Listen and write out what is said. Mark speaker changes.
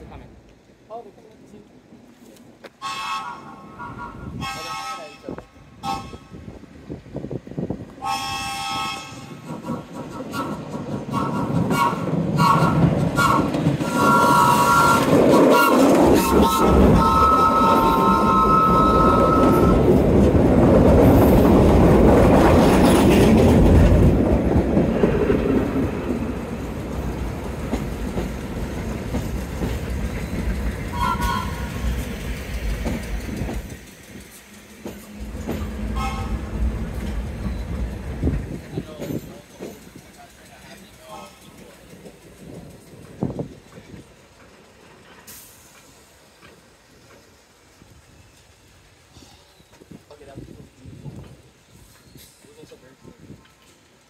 Speaker 1: guys are coming.
Speaker 2: Oh, they're coming up the same time.
Speaker 1: Okay.